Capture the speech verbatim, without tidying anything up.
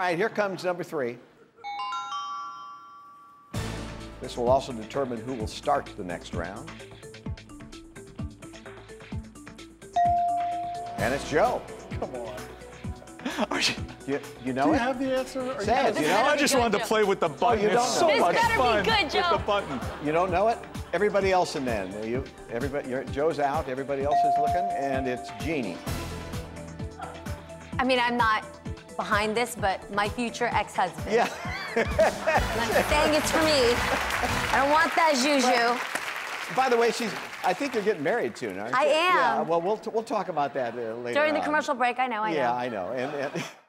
right, here comes number three. This will also determine who will start the next round. And it's Joe. Come on. Are you, you, you know Do you it? have the answer? Or Say it, you you know I it? just good, wanted Joe. to play with the button. you don't It's so know. This much better be fun good, Joe. with the button. You don't know it? Everybody else in then. You, everybody, you're, Joe's out, everybody else is looking, and it's Jeannie. I mean, I'm not behind this, but my future ex-husband. Yeah. I'm not saying it's for me. I don't want that juju. By the way, she's, I think you're getting married soon, aren't you? I am. Yeah, well, we'll, we'll talk about that uh, later During the on. commercial break, I know, I know. Yeah, I know. And, and